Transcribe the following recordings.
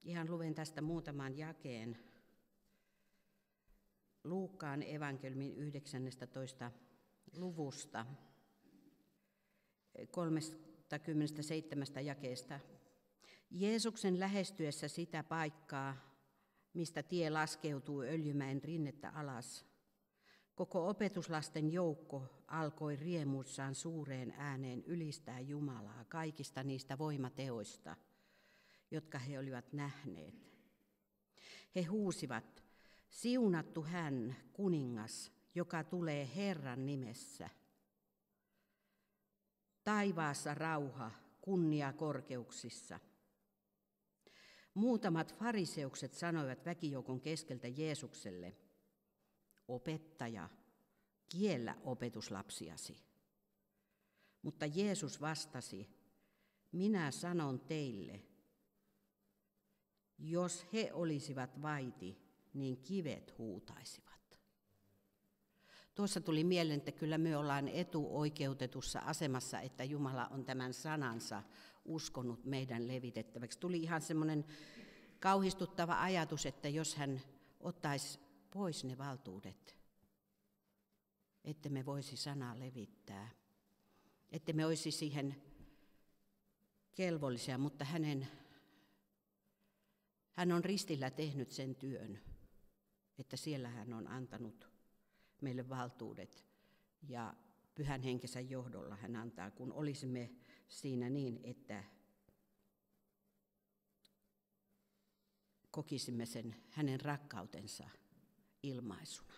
Ihan luen tästä muutaman jakeen. Luukkaan evankeliumin 19. luvusta 37 jakeesta. Jeesuksen lähestyessä sitä paikkaa, mistä tie laskeutuu Öljymäen rinnettä alas, koko opetuslasten joukko alkoi riemuissaan suureen ääneen ylistää Jumalaa kaikista niistä voimateoista, jotka he olivat nähneet. He huusivat, siunattu hän, kuningas, joka tulee Herran nimessä. Taivaassa rauha, kunnia korkeuksissa. Muutamat fariseukset sanoivat väkijoukon keskeltä Jeesukselle, opettaja, kiellä opetuslapsiasi. Mutta Jeesus vastasi, minä sanon teille, jos he olisivat vaiti, niin kivet huutaisivat. Tuossa tuli mieleen, että kyllä me ollaan etuoikeutetussa asemassa, että Jumala on tämän sanansa uskonut meidän levitettäväksi. Tuli ihan semmoinen kauhistuttava ajatus, että jos hän ottaisi pois ne valtuudet, että me voisi sanaa levittää, että me olisi siihen kelvollisia, mutta hän on ristillä tehnyt sen työn, että siellä hän on antanut meille valtuudet ja Pyhän Henkensä johdolla hän antaa, kun olisimme siinä niin, että kokisimme sen hänen rakkautensa ilmaisuna.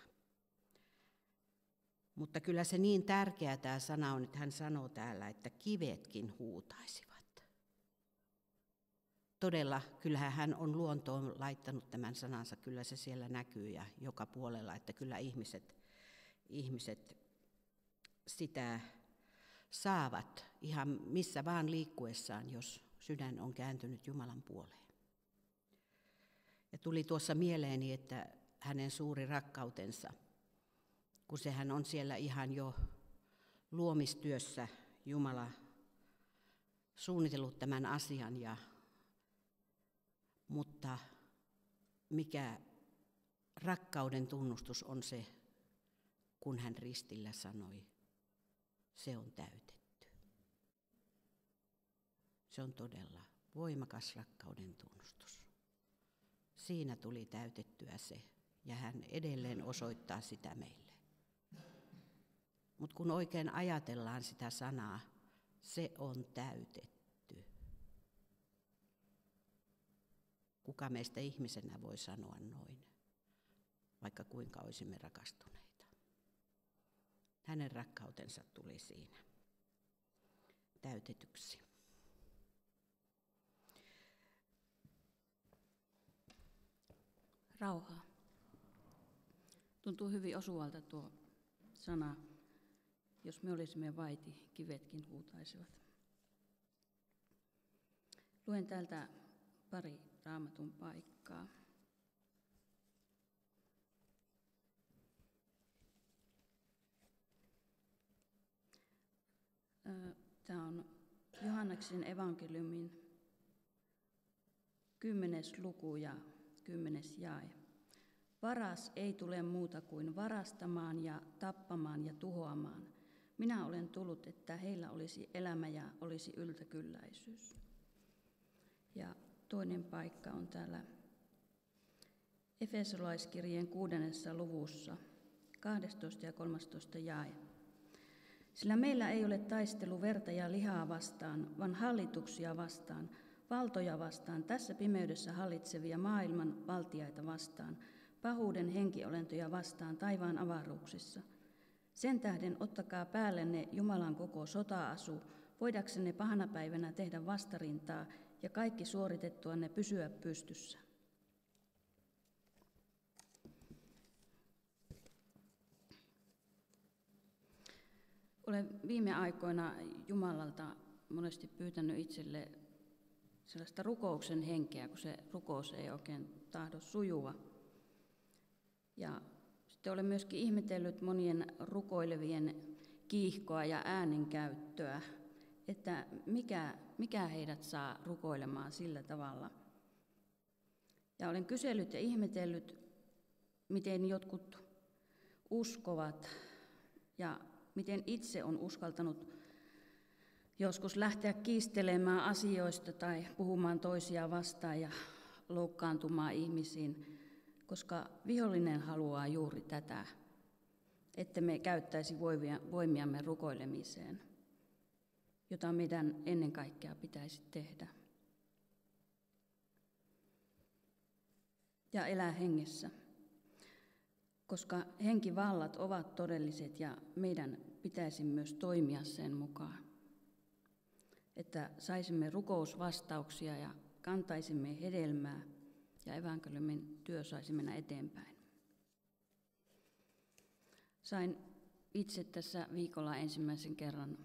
Mutta kyllä se niin tärkeä tämä sana on, että hän sanoo täällä, että kivetkin huutaisivat. Todella, kyllähän hän on luontoon laittanut tämän sanansa, kyllä se siellä näkyy ja joka puolella, että kyllä ihmiset sitä saavat ihan missä vaan liikkuessaan, jos sydän on kääntynyt Jumalan puoleen. Ja tuli tuossa mieleeni, että hänen suuri rakkautensa, kun sehän on siellä ihan jo luomistyössä Jumala suunnitellut tämän asian, mutta mikä rakkauden tunnustus on se, kun hän ristillä sanoi, se on täytetty. Se on todella voimakas rakkauden tunnustus. Siinä tuli täytettyä se, ja hän edelleen osoittaa sitä meille. Mutta kun oikein ajatellaan sitä sanaa, se on täytetty. Kuka meistä ihmisenä voi sanoa noin, vaikka kuinka olisimme rakastuneita. Hänen rakkautensa tuli siinä täytetyksi. Rauha. Tuntuu hyvin osuvalta tuo sana, jos me olisimme vaiti, kivetkin huutaisivat. Luen täältä pari Raamatun paikkaa. Tämä on Johanneksen evankeliumin 10. luku ja 10. jae. Varas ei tule muuta kuin varastamaan ja tappamaan ja tuhoamaan. Minä olen tullut, että heillä olisi elämä ja olisi yltäkylläisyys. Ja toinen paikka on täällä Efesolaiskirjeen 6. luvussa, 12. ja 13. jae. Sillä meillä ei ole taistelu verta ja lihaa vastaan, vaan hallituksia vastaan, valtoja vastaan, tässä pimeydessä hallitsevia maailman valtiaita vastaan, pahuuden henkiolentoja vastaan taivaan avaruuksissa. Sen tähden ottakaa päällenne Jumalan koko sota-asu, voidaksenne pahana päivänä tehdä vastarintaa ja kaikki suoritettuanne pysyä pystyssä. Olen viime aikoina Jumalalta monesti pyytänyt itselle sellaista rukouksen henkeä, kun se rukous ei oikein tahdo sujua. Ja sitten olen myöskin ihmetellyt monien rukoilevien kiihkoa ja äänenkäyttöä, että mikä heidät saa rukoilemaan sillä tavalla. Ja olen kysellyt ja ihmetellyt, miten jotkut uskovat ja miten itse on uskaltanut joskus lähteä kiistelemään asioista tai puhumaan toisia vastaan ja loukkaantumaan ihmisiin, koska vihollinen haluaa juuri tätä, että me käyttäisi voimiamme rukoilemiseen, jota meidän ennen kaikkea pitäisi tehdä. Ja elää hengessä, koska henkivallat ovat todelliset ja meidän pitäisi myös toimia sen mukaan, että saisimme rukousvastauksia ja kantaisimme hedelmää ja evankeliumin työ saisi mennä eteenpäin. Sain itse tässä viikolla ensimmäisen kerran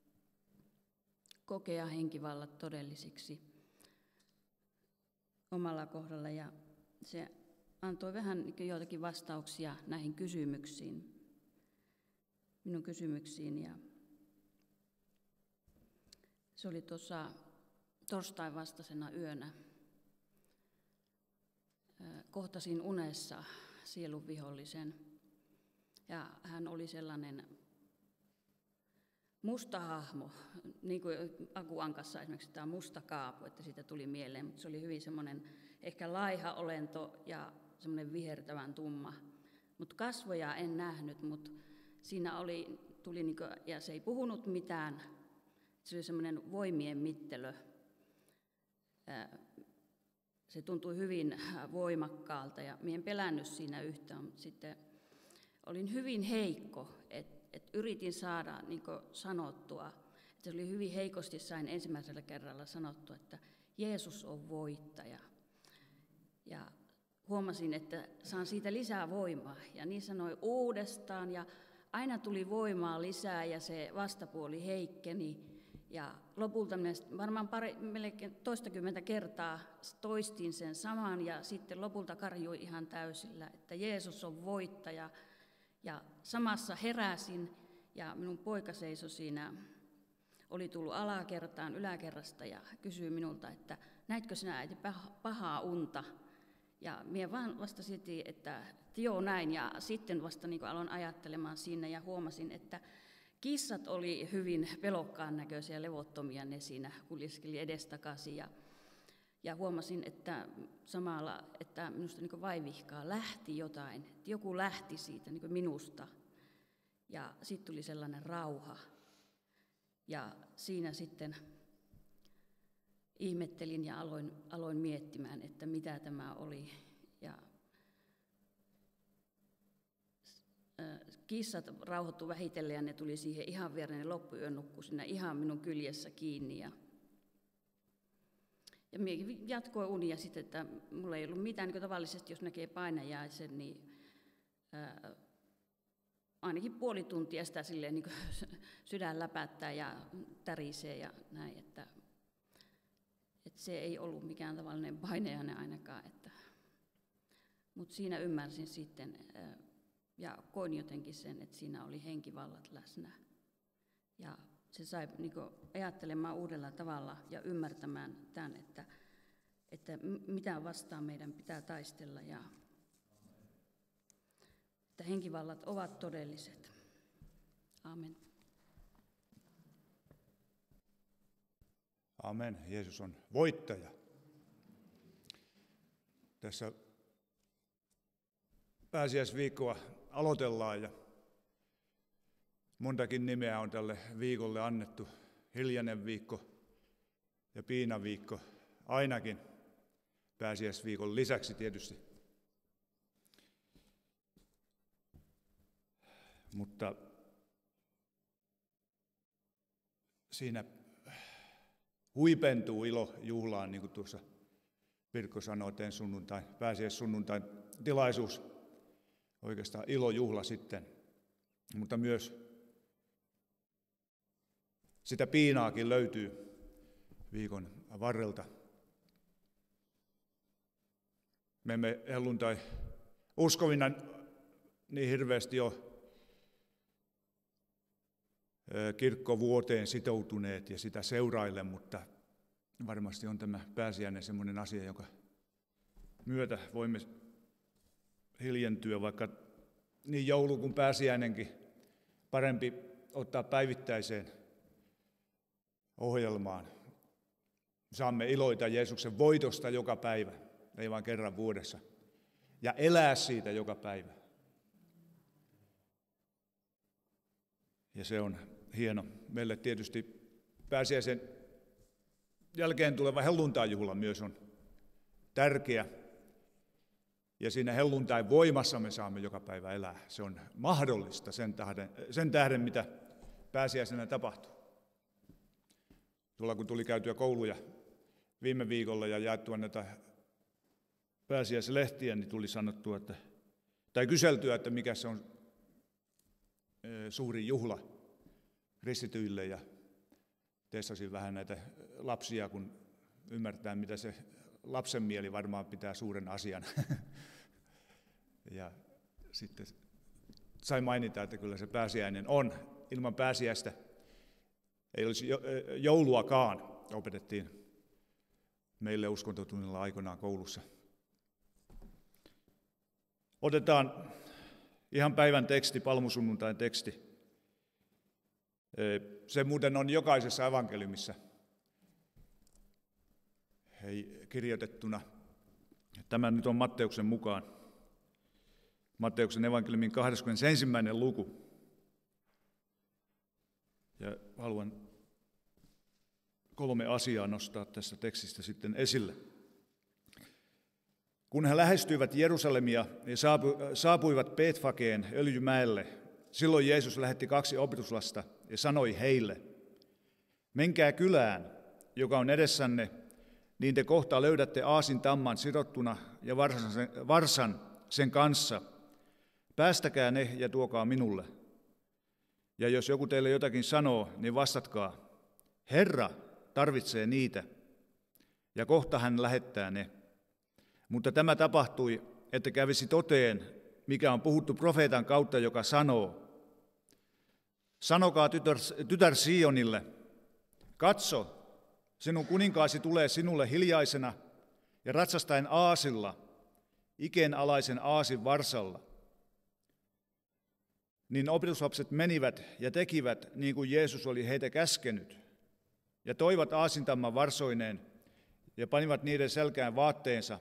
kokea henkivallat todellisiksi omalla kohdalla ja se antoi vähän joitakin vastauksia näihin minun kysymyksiin. Ja se oli tuossa torstain vastaisena yönä. Kohtasin unessa sielun vihollisen ja hän oli sellainen musta hahmo, niin kuin Aku Ankassa esimerkiksi tämä musta kaapu, että siitä tuli mieleen, mutta se oli hyvin semmoinen ehkä laiha olento ja semmoinen vihertävän tumma. Mutta kasvoja en nähnyt, mutta siinä tuli niin kuin, ja se ei puhunut mitään, se oli semmoinen voimien mittelö. Se tuntui hyvin voimakkaalta ja minä en pelännyt siinä yhtään, mutta sitten olin hyvin heikko, että yritin saada niin kuin sanottua, että se oli hyvin heikosti sain ensimmäisellä kerralla sanottua, että Jeesus on voittaja. Ja huomasin, että saan siitä lisää voimaa ja niin sanoin uudestaan ja aina tuli voimaa lisää ja se vastapuoli heikkeni. Ja lopulta minä varmaan melkein toistakymmentä kertaa toistin sen saman ja sitten lopulta karjuin ihan täysillä, että Jeesus on voittaja. Ja samassa heräsin ja minun poika seisoi siinä, oli tullut alakertaan yläkerrasta ja kysyi minulta, että näitkö sinä äiti pahaa unta? Ja minä vaan vastasin, että joo näin ja sitten vasta niin aloin ajattelemaan siinä ja huomasin, että kissat oli hyvin pelokkaan näköisiä, levottomia, ne siinä kuljeskeli edestakaisin ja huomasin, että samalla, että minusta niin vaivihkaa lähti jotain, että joku lähti siitä niin minusta ja sitten tuli sellainen rauha ja siinä sitten ihmettelin ja aloin miettimään, että mitä tämä oli ja kissat rauhoittu vähitellen ja ne tuli siihen ihan viereen, ne loppuyön nukkui siinä ihan minun kyljessä kiinni. Ja minä jatkoin unia sitten, että mulla ei ollut mitään, niin kuin tavallisesti jos näkee painajaisen, niin ainakin puoli tuntia sitä silleen niin kuin sydän läpättää ja tärisee ja näin, että se ei ollut mikään tavallinen painajainen ainakaan. Mutta siinä ymmärsin sitten ja koin jotenkin sen, että siinä oli henkivallat läsnä. Ja se sai niin kuin ajattelemaan uudella tavalla ja ymmärtämään tämän, että mitä vastaan meidän pitää taistella ja että henkivallat ovat todelliset. Amen. Amen. Jeesus on voittaja. Tässä pääsiäisviikkoa aloitellaan ja montakin nimeä on tälle viikolle annettu. Hiljainen viikko ja piinaviikko ainakin pääsiäisviikon lisäksi tietysti. Mutta siinä huipentuu ilo juhlaan, niin kuin tuossa Pirkko sanoi, että pääsiäissunnuntain tilaisuus, oikeastaan ilojuhla sitten, mutta myös sitä piinaakin löytyy viikon varrelta. Me emme helluntai uskovina niin hirveästi ole kirkkovuoteen sitoutuneet ja sitä seuraille, mutta varmasti on tämä pääsiäinen semmoinen asia, joka myötä voimme hiljentyä, vaikka niin joulu kuin pääsiäinenkin parempi ottaa päivittäiseen ohjelmaan. Saamme iloita Jeesuksen voitosta joka päivä, ei vain kerran vuodessa, ja elää siitä joka päivä. Ja se on hieno. Meille tietysti pääsiäisen jälkeen tuleva helluntainjuhla myös on tärkeä. Ja siinä helluntain voimassa me saamme joka päivä elää. Se on mahdollista sen tähden, mitä pääsiäisenä tapahtuu. Tuolla kun tuli käytyä kouluja viime viikolla ja jaettua näitä pääsiäislehtiä, niin tuli sanottua, tai kyseltyä, että mikä se on suuri juhla kristityille. Ja testasin vähän näitä lapsia, kun ymmärtää, mitä se lapsen mieli varmaan pitää suuren asian. Ja sitten sai mainita, että kyllä se pääsiäinen on. Ilman pääsiäistä ei olisi jouluakaan, opetettiin meille uskontotunnilla aikoinaan koulussa. Otetaan ihan päivän teksti, palmusunnuntain teksti. Se muuten on jokaisessa evankeliumissa kirjoitettuna. Tämä nyt on Matteuksen mukaan. Matteuksen evankeliumin 21. luku. Ja haluan 3 asiaa nostaa tästä tekstistä sitten esille. Kun he lähestyivät Jerusalemia ja saapuivat Betfageen Öljymäelle, silloin Jeesus lähetti 2 opetuslasta ja sanoi heille, menkää kylään, joka on edessänne, niin te kohta löydätte aasintamman sidottuna ja varsan sen kanssa. Päästäkää ne ja tuokaa minulle. Ja jos joku teille jotakin sanoo, niin vastatkaa, Herra tarvitsee niitä, ja kohta hän lähettää ne. Mutta tämä tapahtui, että kävisi toteen, mikä on puhuttu profeetan kautta, joka sanoo, sanokaa tytär Sionille, katso, sinun kuninkaasi tulee sinulle hiljaisena ja ratsastaen aasilla, ikenalaisen aasin varsalla. Niin opetuslapset menivät ja tekivät niin kuin Jeesus oli heitä käskenyt, ja toivat aasintamman varsoineen ja panivat niiden selkään vaatteensa,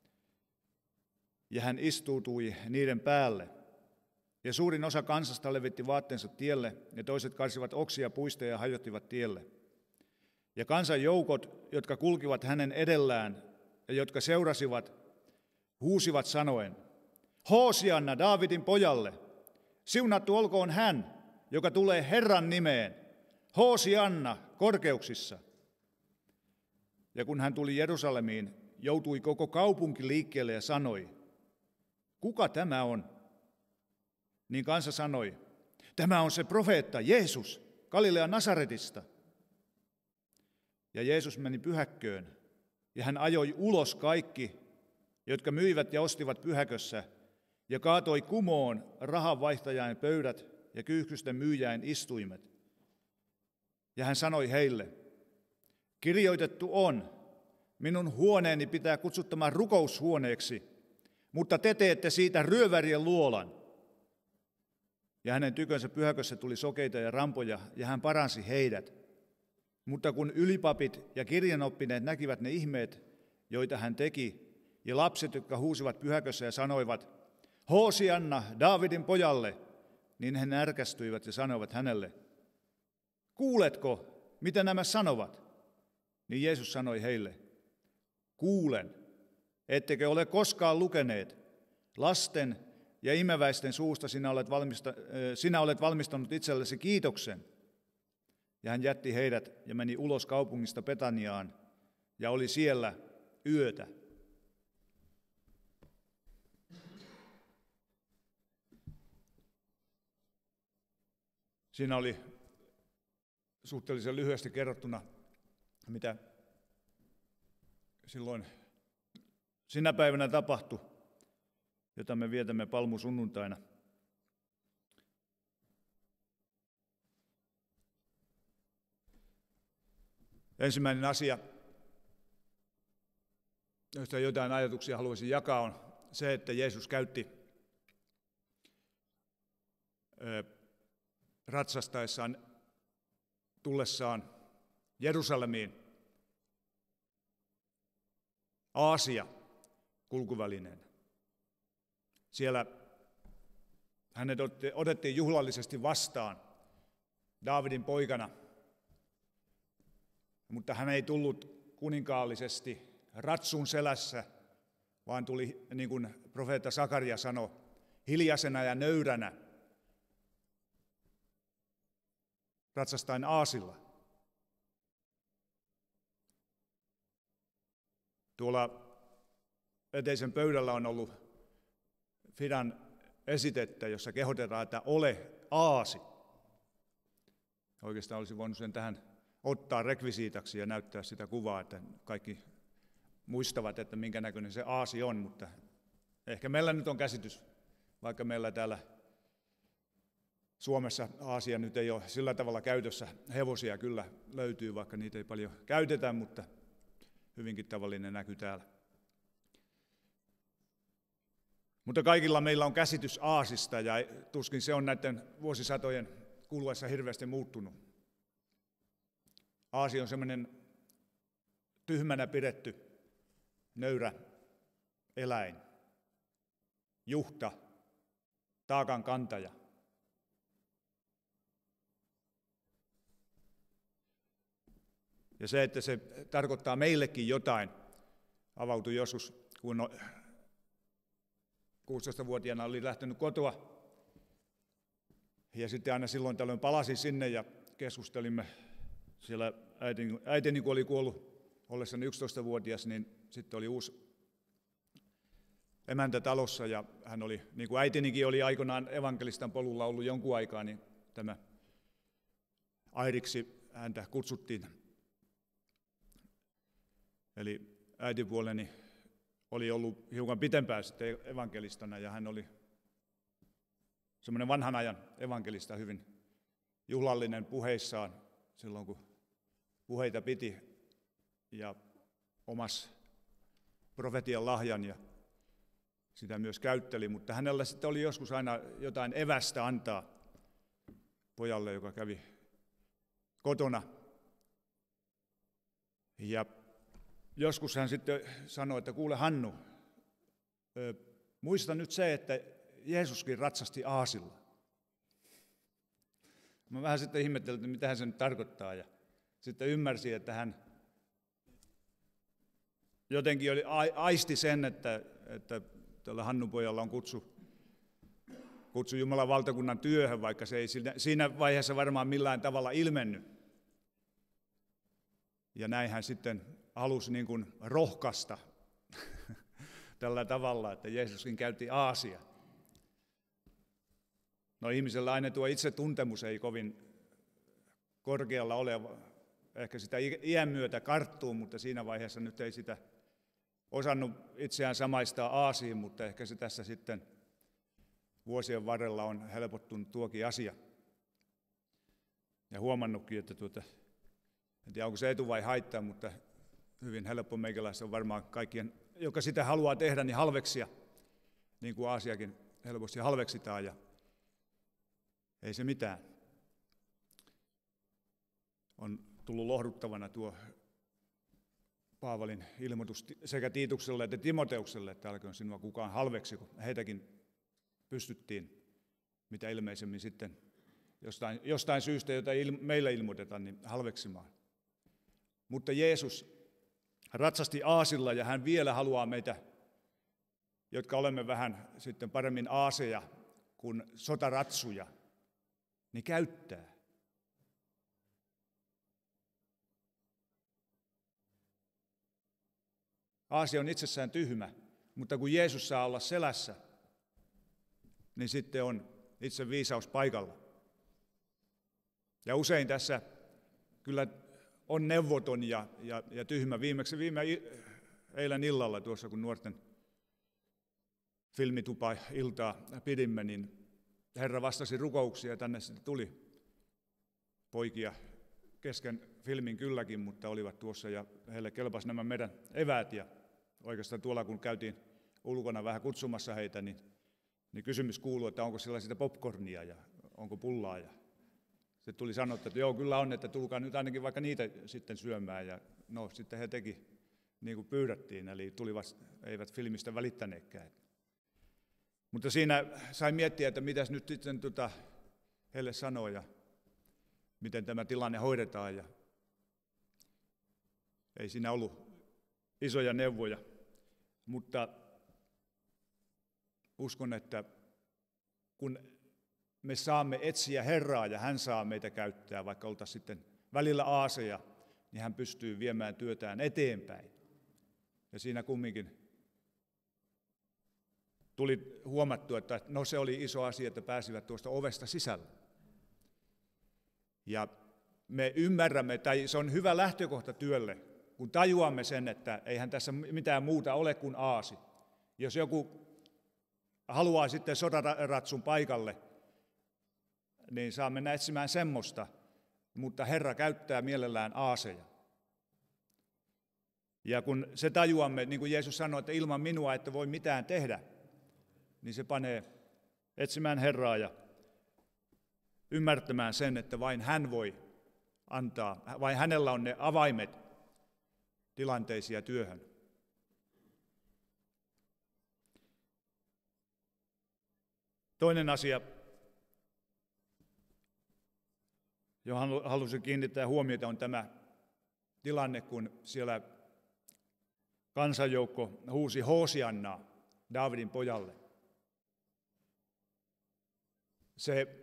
ja hän istuutui niiden päälle. Ja suurin osa kansasta levitti vaatteensa tielle, ja toiset karsivat oksia puista ja hajottivat tielle. Ja kansan joukot, jotka kulkivat hänen edellään ja jotka seurasivat, huusivat sanoen, Hoosianna Daavidin pojalle, siunattu olkoon hän, joka tulee Herran nimeen, Hoosianna korkeuksissa. Ja kun hän tuli Jerusalemiin, joutui koko kaupunki liikkeelle ja sanoi, kuka tämä on? Niin kansa sanoi, tämä on se profeetta Jeesus, Galilean Nasaretista. Ja Jeesus meni pyhäkköön, ja hän ajoi ulos kaikki, jotka myivät ja ostivat pyhäkössä, ja kaatoi kumoon rahanvaihtajain pöydät ja kyyhkysten myyjäin istuimet. Ja hän sanoi heille, kirjoitettu on, minun huoneeni pitää kutsuttamaan rukoushuoneeksi, mutta te teette siitä ryövärien luolan. Ja hänen tykönsä pyhäkössä tuli sokeita ja rampoja, ja hän paransi heidät. Mutta kun ylipapit ja kirjanoppineet näkivät ne ihmeet, joita hän teki, ja lapset, jotka huusivat pyhäkössä ja sanoivat, Hoosianna Daavidin pojalle, niin he närkästyivät ja sanoivat hänelle, kuuletko, mitä nämä sanovat? Niin Jeesus sanoi heille, kuulen, ettekö ole koskaan lukeneet, lasten ja imeväisten suusta sinä olet valmistanut itsellesi kiitoksen. Ja hän jätti heidät ja meni ulos kaupungista Betaniaan ja oli siellä yötä. Siinä oli suhteellisen lyhyesti kerrottuna, mitä silloin sinä päivänä tapahtui, jota me vietämme palmusunnuntaina. Ensimmäinen asia, joista jotain ajatuksia haluaisin jakaa, on se, että Jeesus käytti ratsastaessaan tullessaan Jerusalemiin Aasia kulkuvälineenä. Siellä hänet otettiin juhlallisesti vastaan Daavidin poikana, mutta hän ei tullut kuninkaallisesti ratsun selässä, vaan tuli, niin kuin profeetta Sakaria sanoi, hiljaisena ja nöyränä ratsastain aasilla. Tuolla eteisen pöydällä on ollut Fidan esitettä, jossa kehotetaan, että ole aasi. Oikeastaan olisi voinut sen tähän ottaa rekvisiitaksi ja näyttää sitä kuvaa, että kaikki muistavat, että minkä näköinen se aasi on, mutta ehkä meillä nyt on käsitys, vaikka meillä täällä Suomessa aasia nyt ei ole sillä tavalla käytössä. Hevosia kyllä löytyy, vaikka niitä ei paljon käytetä, mutta hyvinkin tavallinen näky täällä. Mutta kaikilla meillä on käsitys aasista, ja tuskin se on näiden vuosisatojen kuluessa hirveästi muuttunut. Aasi on semmoinen tyhmänä pidetty, nöyrä eläin, juhta, taakan kantaja. Ja se, että se tarkoittaa meillekin jotain, avautui joskus, kun 16-vuotiaana oli lähtenyt kotoa. Ja sitten aina silloin tällöin palasin sinne ja keskustelimme siellä. Äitini, kun oli kuollut ollessani 11-vuotias, niin sitten oli uusi emäntä talossa, ja hän oli, niin kuin äitinikin oli aikoinaan evankelistan polulla ollut jonkun aikaa, niin tämä Airiksi häntä kutsuttiin. Eli äitipuoleni oli ollut hiukan pitempään sitten evankelistana, ja hän oli semmoinen vanhan ajan evankelista, hyvin juhlallinen puheissaan silloin, kun puheita piti, ja omas profetian lahjan, ja sitä myös käytteli, mutta hänellä sitten oli joskus aina jotain evästä antaa pojalle, joka kävi kotona. Ja joskus hän sitten sanoi, että kuule Hannu, muista nyt se, että Jeesuskin ratsasti aasilla. Mä vähän sitten ihmettelin, että mitä hän se nyt tarkoittaa, ja sitten ymmärsin, että hän jotenkin aisti sen, että tällä Hannun pojalla on kutsu Jumalan valtakunnan työhön, vaikka se ei siinä vaiheessa varmaan millään tavalla ilmennyt. Ja näin hän sitten halusi niin kuin rohkaista tällä tavalla, että Jeesuskin käytti aasia. No ihmisellä aina tuo itsetuntemus ei kovin korkealla ole, ehkä sitä iän myötä karttuu, mutta siinä vaiheessa nyt ei sitä osannut itseään samaistaa aasiin, mutta ehkä se tässä sitten vuosien varrella on helpottunut tuokin asia. Ja huomannutkin, että en tiedä onko se etu vai haittaa, mutta hyvin helppo meikäläistä on varmaan kaikkien, joka sitä haluaa tehdä, niin halveksia, niin kuin aasiakin helposti halveksitaan, ja ei se mitään. On tullut lohduttavana tuo Paavalin ilmoitus sekä Tiitukselle että Timoteukselle, että älköön sinua kukaan halveksi, kun heitäkin pystyttiin mitä ilmeisemmin sitten jostain syystä, jota ei meillä ilmoiteta, niin halveksimaan. Mutta Jeesus ratsasti aasilla, ja hän vielä haluaa meitä, jotka olemme vähän sitten paremmin aaseja kuin sotaratsuja, niin käyttää. Aasia on itsessään tyhmä, mutta kun Jeesus saa olla selässä, niin sitten on itse viisaus paikalla. Ja usein tässä kyllä on neuvoton ja tyhmä. Viimeksi eilen illalla tuossa, kun nuorten filmitupa-iltaa pidimme, niin Herra vastasi rukouksia, ja tänne sitten tuli poikia kesken filmin kylläkin, mutta olivat tuossa, ja heille kelpasi nämä meidän eväät, ja oikeastaan tuolla kun käytiin ulkona vähän kutsumassa heitä, niin kysymys kuului, että onko siellä sitä popcornia ja onko pullaa. Ja se tuli sanottu, että joo, kyllä on, että tulkaa nyt ainakin vaikka niitä sitten syömään. Ja no, sitten he teki niin kuin pyydettiin, eli eivät filmistä välittäneekään. Mutta siinä sai miettiä, että mitäs nyt sitten heille sanoo ja miten tämä tilanne hoidetaan. Ja ei siinä ollut isoja neuvoja, mutta uskon, että kun me saamme etsiä Herraa ja hän saa meitä käyttää, vaikka oltaisiin sitten välillä aaseja, niin hän pystyy viemään työtään eteenpäin. Ja siinä kumminkin tuli huomattua, että no se oli iso asia, että pääsivät tuosta ovesta sisälle. Ja me ymmärrämme, tai se on hyvä lähtökohta työlle, kun tajuamme sen, että eihän tässä mitään muuta ole kuin aasi. Jos joku haluaa sitten sotaratsun paikalle, niin saa mennä etsimään semmoista, mutta Herra käyttää mielellään aaseja. Ja kun se tajuamme, niin kuin Jeesus sanoi, että ilman minua ette voi mitään tehdä, niin se panee etsimään Herraa ja ymmärtämään sen, että vain hän voi antaa, vain hänellä on ne avaimet tilanteisia työhön. Toinen asia, johon halusin kiinnittää huomiota, on tämä tilanne, kun siellä kansanjoukko huusi Hoosiannaa Daavidin pojalle. Se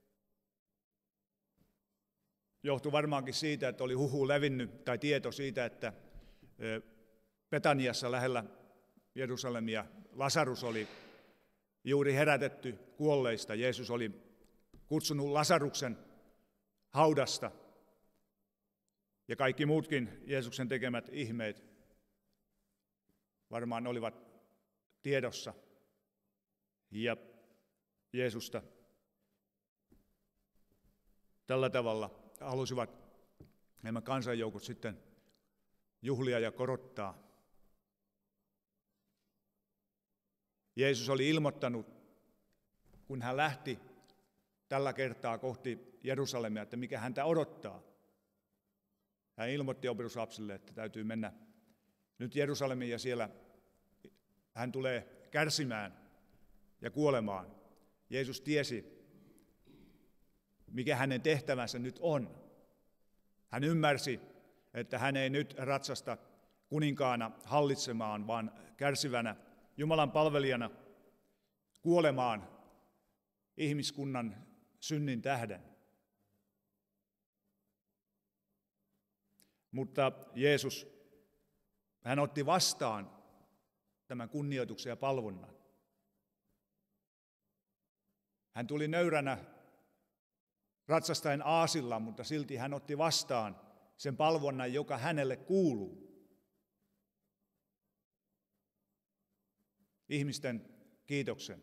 johtui varmaankin siitä, että oli huhu levinnyt tai tieto siitä, että Betaniassa lähellä Jerusalemia Lasarus oli juuri herätetty kuolleista. Jeesus oli kutsunut Lasaruksen haudasta ja kaikki muutkin Jeesuksen tekemät ihmeet varmaan olivat tiedossa. Ja Jeesusta tällä tavalla halusivat nämä kansanjoukot sitten juhlia ja korottaa. Jeesus oli ilmoittanut, kun hän lähti tällä kertaa kohti Jerusalemia, että mikä häntä odottaa. Hän ilmoitti opetuslapsille, että täytyy mennä nyt Jerusalemiin ja siellä hän tulee kärsimään ja kuolemaan. Jeesus tiesi, mikä hänen tehtävänsä nyt on. Hän ymmärsi, että hän ei nyt ratsasta kuninkaana hallitsemaan, vaan kärsivänä Jumalan palvelijana kuolemaan ihmiskunnan synnin tähden. Mutta Jeesus, hän otti vastaan tämän kunnioituksen ja palvonnan. Hän tuli nöyränä ratsastaen aasilla, mutta silti hän otti vastaan sen palvonnan, joka hänelle kuuluu. Ihmisten kiitoksen.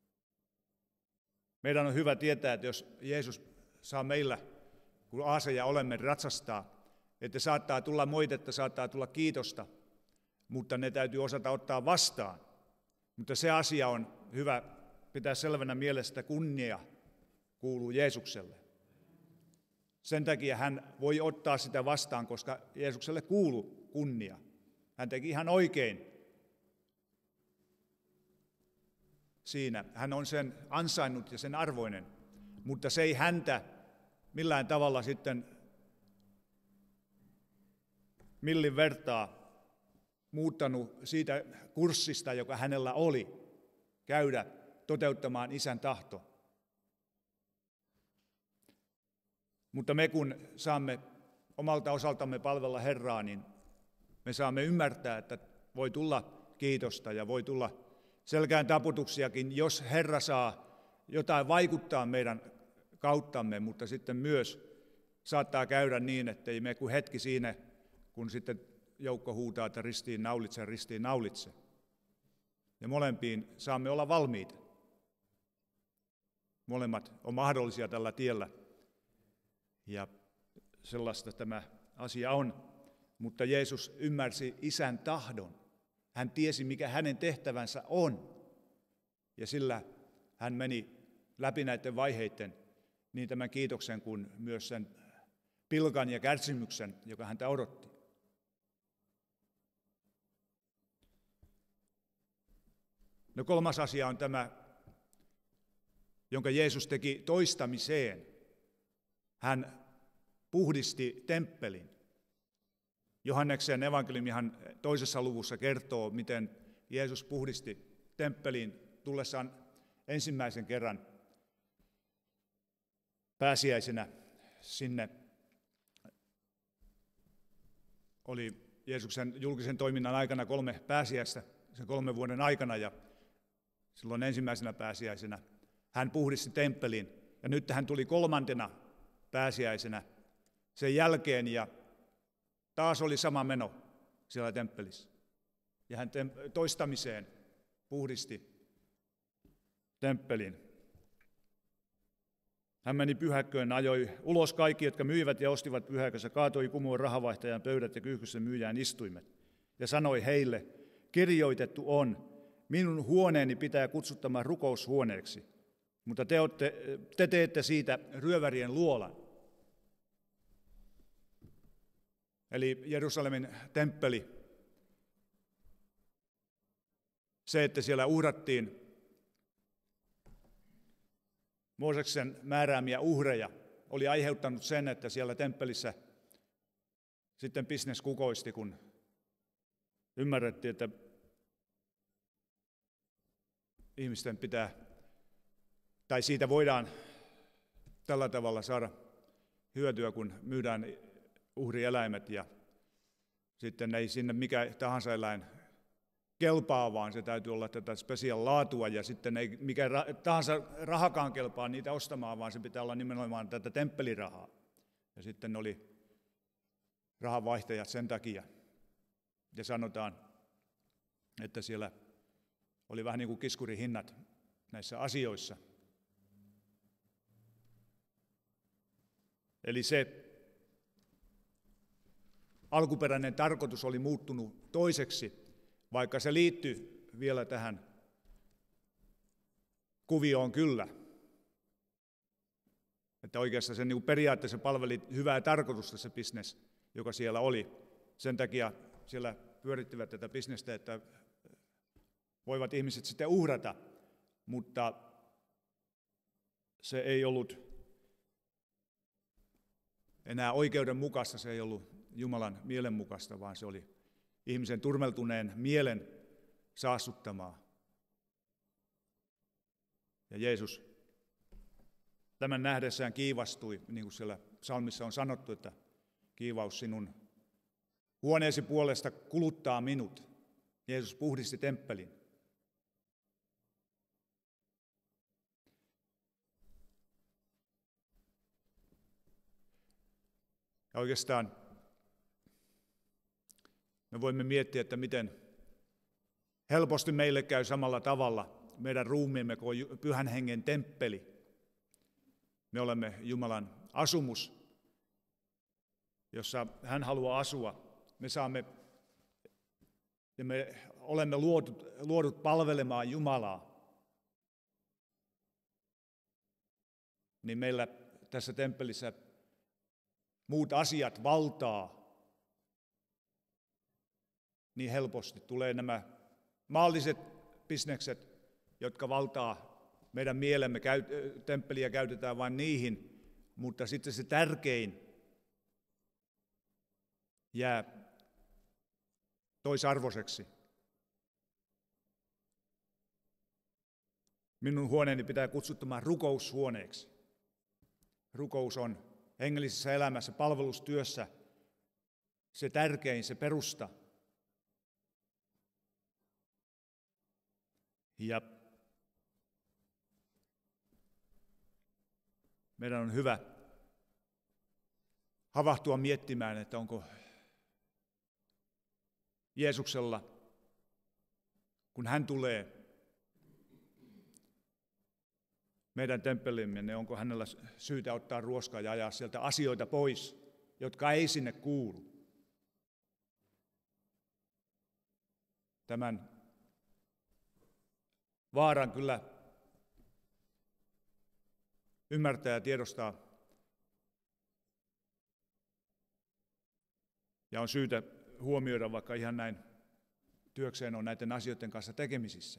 Meidän on hyvä tietää, että jos Jeesus saa meillä, kun aaseja olemme, ratsastaa, että saattaa tulla moitetta, saattaa tulla kiitosta, mutta ne täytyy osata ottaa vastaan. Mutta se asia on hyvä pitää selvänä mielessä, että kunnia kuuluu Jeesukselle. Sen takia hän voi ottaa sitä vastaan, koska Jeesukselle kuuluu kunnia. Hän teki ihan oikein siinä. Hän on sen ansainnut ja sen arvoinen, mutta se ei häntä millään tavalla sitten millin vertaa muuttanut siitä kurssista, joka hänellä oli, käydä toteuttamaan Isän tahto. Mutta me kun saamme omalta osaltamme palvella Herraa, niin me saamme ymmärtää, että voi tulla kiitosta ja voi tulla selkään taputuksiakin, jos Herra saa jotain vaikuttaa meidän kauttamme, mutta sitten myös saattaa käydä niin, ettei me kuin hetki siinä, kun sitten joukko huutaa, että ristiin naulitse. Ja molempiin saamme olla valmiita. Molemmat on mahdollisia tällä tiellä. Ja sellaista tämä asia on. Mutta Jeesus ymmärsi Isän tahdon. hän tiesi, mikä hänen tehtävänsä on. Ja sillä hän meni läpi näiden vaiheiden, niin tämän kiitoksen kuin myös sen pilkan ja kärsimyksen, joka häntä odotti. No kolmas asia on tämä, jonka Jeesus teki toistamiseen. Hän puhdisti temppelin. Johanneksen evankeliumihan 2. luvussa kertoo, miten Jeesus puhdisti temppelin tullessaan ensimmäisen kerran pääsiäisenä sinne. Oli Jeesuksen julkisen toiminnan aikana 3 pääsiäistä, sen 3 vuoden aikana, ja silloin ensimmäisenä pääsiäisenä hän puhdisti temppelin. Ja nyt hän tuli 3. pääsiäisenä sen jälkeen, ja taas oli sama meno siellä temppelissä. Ja hän toistamiseen puhdisti temppelin. Hän meni pyhäkköön, ajoi ulos kaikki, jotka myivät ja ostivat pyhäkössä, kaatoi kumoon rahavaihtajan pöydät ja kyyhkyssä myyjään istuimet. Ja sanoi heille, kirjoitettu on, minun huoneeni pitää kutsuttamaan rukoushuoneeksi, mutta te teette siitä ryövärien luolan. Eli Jerusalemin temppeli, se, että siellä uhrattiin Mooseksen määräämiä uhreja, oli aiheuttanut sen, että siellä temppelissä sitten bisnes kukoisti, kun ymmärrettiin, että ihmisten pitää, tai siitä voidaan tällä tavalla saada hyötyä, kun myydään uhrieläimet, ja sitten ei sinne mikä tahansa eläin kelpaa, vaan se täytyy olla tätä special laatua, ja sitten ei mikä tahansa rahakaan kelpaa niitä ostamaan, vaan se pitää olla nimenomaan tätä temppelirahaa. Ja sitten oli rahanvaihtajat sen takia. Ja sanotaan, että siellä oli vähän niin kuin kiskurihinnat näissä asioissa. Eli se alkuperäinen tarkoitus oli muuttunut toiseksi, vaikka se liittyy vielä tähän kuvioon kyllä. Että oikeastaan se niin kuin periaatteessa palveli hyvää tarkoitusta se bisnes, joka siellä oli. Sen takia siellä pyörittivät tätä bisnestä, että voivat ihmiset sitten uhrata, mutta se ei ollut enää oikeudenmukaista, se ei ollut Jumalan mielen mukaista, vaan se oli ihmisen turmeltuneen mielen saastuttamaa. Ja Jeesus tämän nähdessään kiivastui, niin kuin siellä psalmissa on sanottu, että kiivaus sinun huoneesi puolesta kuluttaa minut. Jeesus puhdisti temppelin. Ja oikeastaan me voimme miettiä, että miten helposti meille käy samalla tavalla meidän ruumiimme kuin Pyhän Hengen temppeli. Me olemme Jumalan asumus, jossa hän haluaa asua. Me olemme luodut palvelemaan Jumalaa. Niin meillä tässä temppelissä muut asiat valtaa. Niin helposti tulee nämä maalliset bisnekset, jotka valtaa meidän mielemme. Temppeliä käytetään vain niihin, mutta sitten se tärkein jää toisarvoiseksi. Minun huoneeni pitää kutsuttamaan rukoushuoneeksi. Rukous on hengellisessä elämässä, palvelustyössä se tärkein, se perusta. Ja meidän on hyvä havahtua miettimään, että onko Jeesuksella, kun hän tulee meidän temppelimme, niin onko hänellä syytä ottaa ruoskaa ja ajaa sieltä asioita pois, jotka ei sinne kuulu. tämän vaaran kyllä ymmärtää ja tiedostaa. Ja on syytä huomioida, vaikka ihan näin työkseen on näiden asioiden kanssa tekemisissä.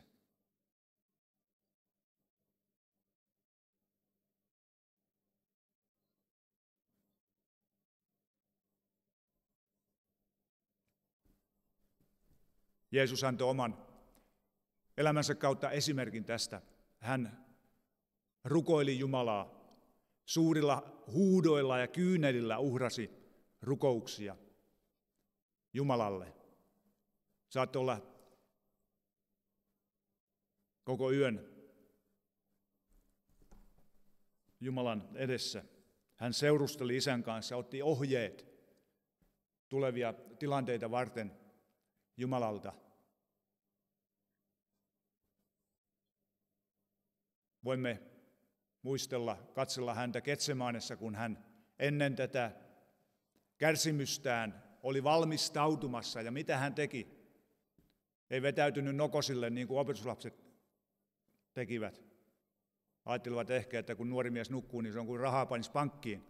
Jeesus antoi oman elämänsä kautta esimerkin tästä. Hän rukoili Jumalaa, suurilla huudoilla ja kyynelillä uhrasi rukouksia Jumalalle. Saattoi olla koko yön Jumalan edessä. Hän seurusteli Isän kanssa, otti ohjeet tulevia tilanteita varten Jumalalta. Voimme muistella, katsella häntä Getsemanessa, kun hän ennen tätä kärsimystään oli valmistautumassa. Ja mitä hän teki? Ei vetäytynyt nokosille niin kuin opetuslapset tekivät. Ajattelivat ehkä, että kun nuori mies nukkuu, niin se on kuin rahaa panisi pankkiin.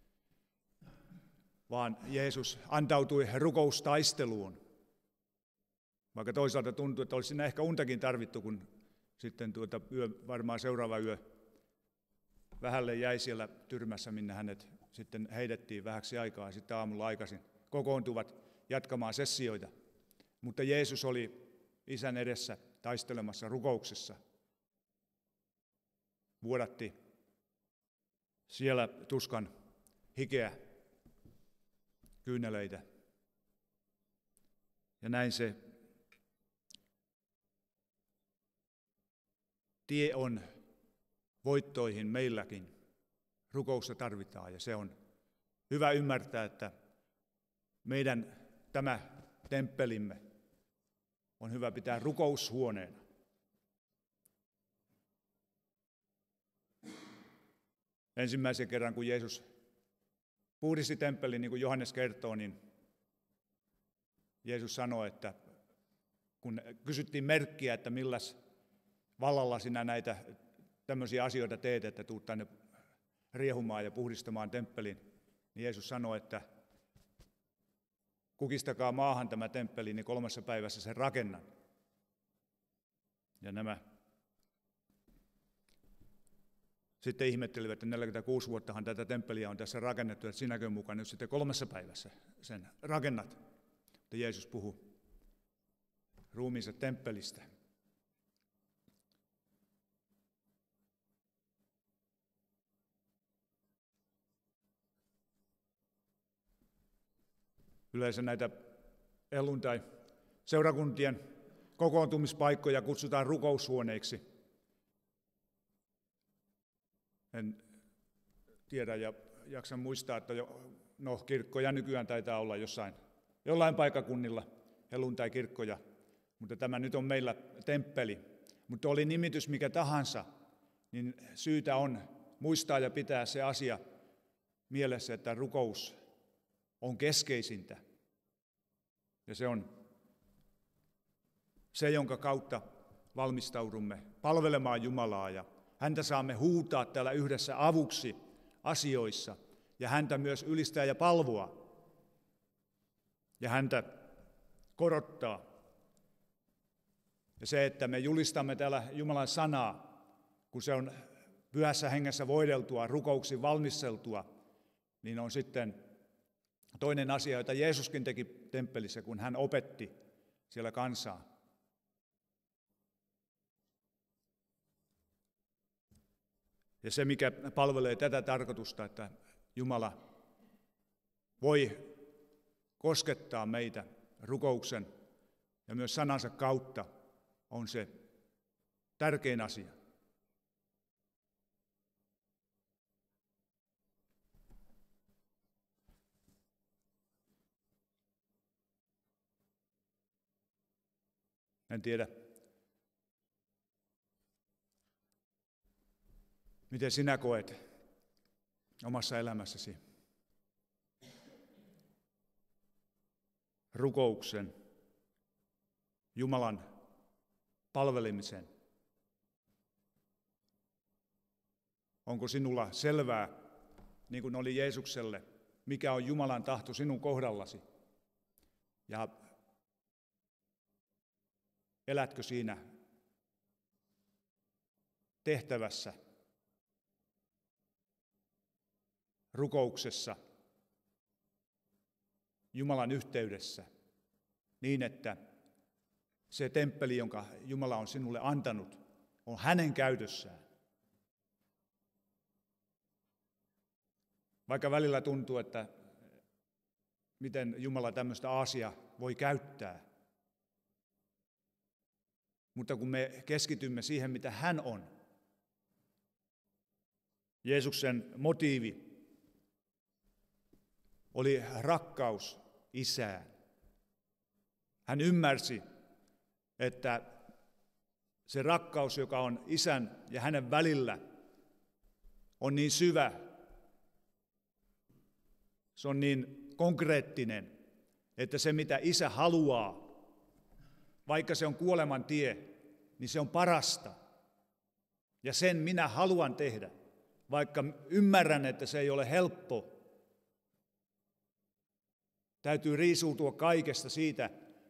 Vaan Jeesus antautui rukoustaisteluun. Vaikka toisaalta tuntui, että olisi siinä ehkä untakin tarvittu, kun sitten varmaan seuraava yö vähälle jäi siellä tyrmässä, minne hänet sitten heitettiin vähäksi aikaa. Sitten aamulla aikaisin kokoontuvat jatkamaan sessioita. Mutta Jeesus oli Isän edessä taistelemassa rukouksessa. Vuodatti siellä tuskan hikeä, kyyneleitä. Ja näin se tie on voittoihin meilläkin. Rukousta tarvitaan ja se on hyvä ymmärtää, että meidän tämä temppelimme on hyvä pitää rukoushuoneena. Ensimmäisen kerran, kun Jeesus puhdisti temppelin, niin kuin Johannes kertoo, niin Jeesus sanoi, että kun kysyttiin merkkiä, että milläs vallalla sinä näitä tämmöisiä asioita teet, että tuut tänne riehumaan ja puhdistamaan temppelin, niin Jeesus sanoi, että kukistakaa maahan tämä temppeli, niin 3 päivässä sen rakennan. Ja nämä sitten ihmettelivät, että 46 vuottahan tätä temppeliä on tässä rakennettu, että sinäkö mukaan nyt sitten 3 päivässä sen rakennat. Mutta Jeesus puhui ruumiinsa temppelistä. Yleensä näitä helluntai-seurakuntien kokoontumispaikkoja kutsutaan rukoushuoneiksi. En tiedä ja jaksa muistaa, että kirkkoja nykyään taitaa olla jollain paikkakunnilla helluntai-kirkkoja, mutta tämä nyt on meillä temppeli. Mutta oli nimitys mikä tahansa, niin syytä on muistaa ja pitää se asia mielessä, että rukous on keskeisintä. Ja se on se, jonka kautta valmistaudumme palvelemaan Jumalaa ja häntä saamme huutaa täällä yhdessä avuksi asioissa ja häntä myös ylistää ja palvoa ja häntä korottaa. Ja se, että me julistamme täällä Jumalan sanaa, kun se on pyhässä hengessä voideltua, rukouksin valmisteltua, niin on sitten toinen asia, jota Jeesuskin teki temppelissä, kun hän opetti siellä kansaa. Ja se, mikä palvelee tätä tarkoitusta, että Jumala voi koskettaa meitä rukouksen ja myös sanansa kautta, on se tärkein asia. En tiedä, miten sinä koet omassa elämässäsi rukouksen Jumalan palvelemisen? Onko sinulla selvää, niin kuin oli Jeesukselle, mikä on Jumalan tahto sinun kohdallasi? Ja elätkö siinä tehtävässä, rukouksessa, Jumalan yhteydessä, niin että se temppeli, jonka Jumala on sinulle antanut, on hänen käytössään? Vaikka välillä tuntuu, että miten Jumala tämmöistä asiaa voi käyttää. Mutta kun me keskitymme siihen, mitä hän on, Jeesuksen motiivi oli rakkaus Isään. Hän ymmärsi, että se rakkaus, joka on Isän ja hänen välillä, on niin syvä, se on niin konkreettinen, että se mitä Isä haluaa, vaikka se on kuoleman tie, niin se on parasta. Ja sen minä haluan tehdä, vaikka ymmärrän, että se ei ole helppo. Täytyy riisuutua kaikesta siitä,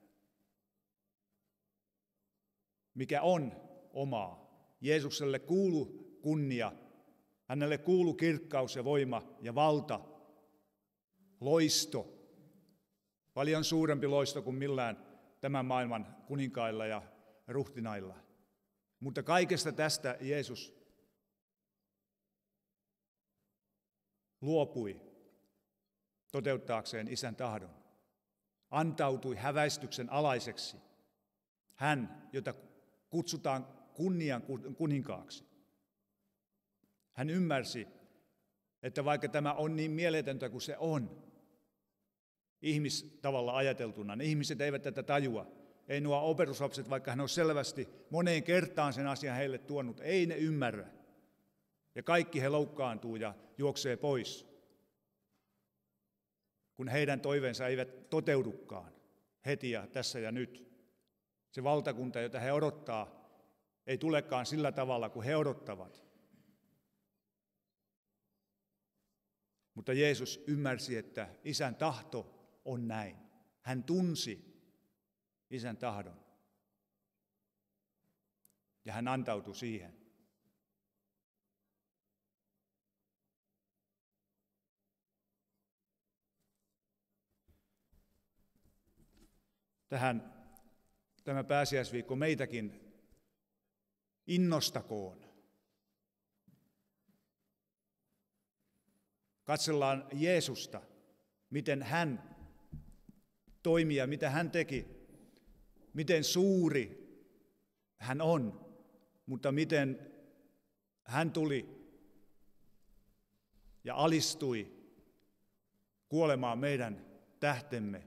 mikä on omaa. Jeesukselle kuuluu kunnia, hänelle kuuluu kirkkaus ja voima ja valta, loisto. Paljon suurempi loisto kuin millään tämän maailman kuninkailla ja ruhtinailla. Mutta kaikesta tästä Jeesus luopui toteuttaakseen Isän tahdon. Antautui häväistyksen alaiseksi. Hän, jota kutsutaan kunnian kuninkaaksi. Hän ymmärsi, että vaikka tämä on niin mieletöntä kuin se on, ihmistavalla ajateltuna, niin ihmiset eivät tätä tajua. Ei nuo opetuslapset, vaikka hän on selvästi moneen kertaan sen asian heille tuonut, ei ne ymmärrä. Ja kaikki he loukkaantuu ja juoksee pois, kun heidän toiveensa eivät toteudukaan heti ja tässä ja nyt. Se valtakunta, jota he odottaa, ei tulekaan sillä tavalla kuin he odottavat. Mutta Jeesus ymmärsi, että Isän tahto on näin. Hän tunsi Isän tahdon. Ja hän antautui siihen. Tämä pääsiäisviikko meitäkin innostakoon. Katsellaan Jeesusta, miten hän toimi ja mitä hän teki, miten suuri hän on, mutta miten hän tuli ja alistui kuolemaan meidän tähtemme.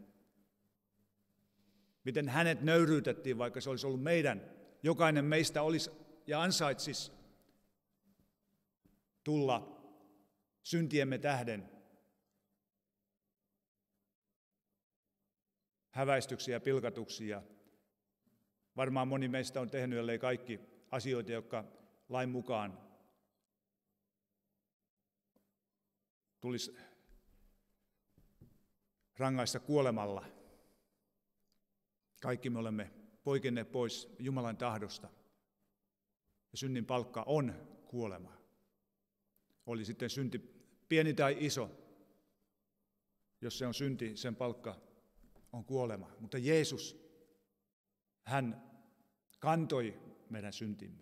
Miten hänet nöyryytettiin, vaikka se olisi ollut meidän. Jokainen meistä olisi ja ansaitsisi tulla syntiemme tähden häväistyksiä ja pilkatuksia. Varmaan moni meistä on tehnyt, ellei kaikki, asioita, jotka lain mukaan tulisi rangaista kuolemalla. Kaikki me olemme poikenneet pois Jumalan tahdosta. Ja synnin palkka on kuolema. Oli sitten synti pieni tai iso. Jos se on synti, sen palkka on kuolema. Mutta Jeesus, hän kantoi meidän syntimme.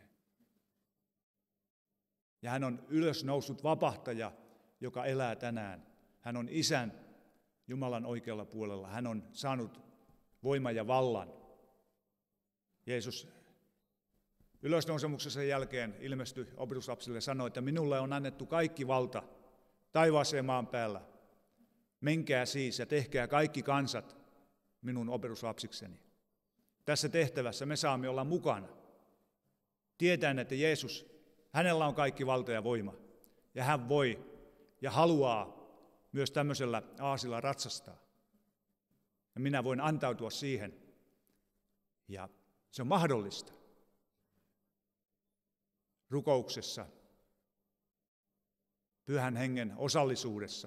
Ja hän on ylösnoussut vapahtaja, joka elää tänään. Hän on Isän Jumalan oikealla puolella. Hän on saanut voiman ja vallan. Jeesus ylösnousemuksen jälkeen ilmestyi opetuslapsille ja sanoi, että minulle on annettu kaikki valta taivaassa ja maan päällä. Menkää siis ja tehkää kaikki kansat minun opetuslapsikseni. Tässä tehtävässä me saamme olla mukana. Tietäen, että Jeesus, hänellä on kaikki valta ja voima. Ja hän voi ja haluaa myös tämmöisellä aasilla ratsastaa. Ja minä voin antautua siihen Ja se on mahdollista. Rukouksessa, Pyhän Hengen osallisuudessa.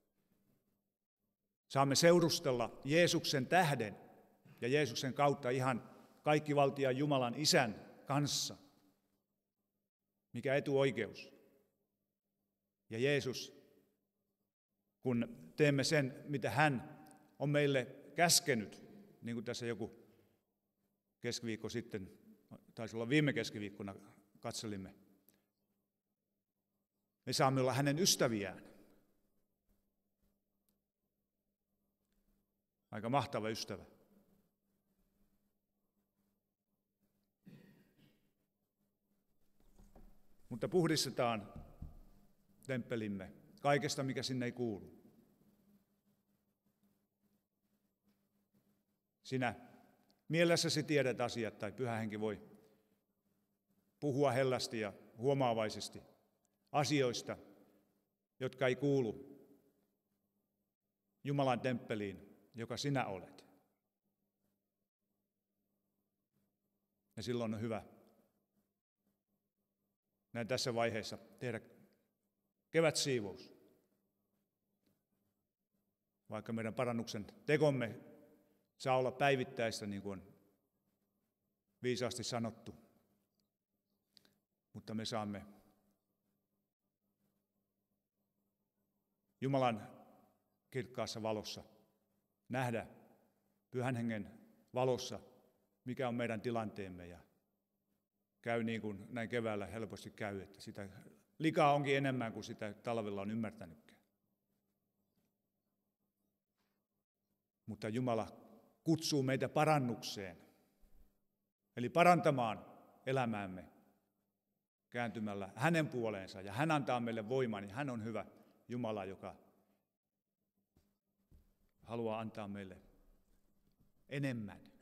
Saamme seurustella Jeesuksen tähden ja Jeesuksen kautta ihan kaikkivaltiaan Jumalan Isän kanssa. Mikä etuoikeus. Ja Jeesus, kun teemme sen, mitä hän on meille käskenyt, niin kuin tässä joku keskiviikko sitten, taisi olla viime keskiviikkona, katselimme. Me saamme olla hänen ystäviään. Aika mahtava ystävä. Mutta puhdistetaan temppelimme kaikesta, mikä sinne ei kuulu. Sinä mielessäsi tiedät asiat, tai Pyhä Henki voi puhua hellästi ja huomaavaisesti asioista, jotka ei kuulu Jumalan temppeliin, joka sinä olet. Ja silloin on hyvä näin tässä vaiheessa tehdä kevätsiivous. Vaikka meidän parannuksen tekomme saa olla päivittäistä, niin kuin on viisaasti sanottu. Mutta me saamme Jumalan kirkkaassa valossa nähdä Pyhän Hengen valossa, mikä on meidän tilanteemme. Ja käy niin kuin näin keväällä helposti käy, että sitä likaa onkin enemmän kuin sitä talvella on ymmärtänytkään. Mutta Jumala kutsuu meitä parannukseen, eli parantamaan elämäämme kääntymällä hänen puoleensa. Ja hän antaa meille voiman, ja hän on hyvä Jumala, joka haluaa antaa meille enemmän.